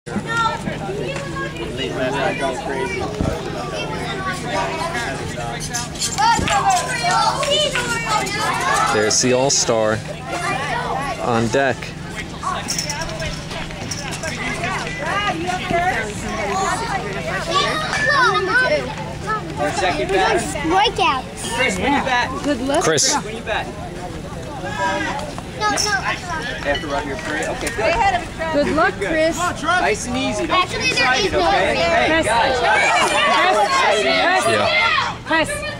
There's the All-Star on deck. Second bat. Breakout. Chris, when you bat. Good luck. Chris. When you bat. No. After run your three. Okay, good. Good luck, Chris. Nice and easy. Don't Actually, get there excited, is no okay? Hey, guys. Yeah. Chris.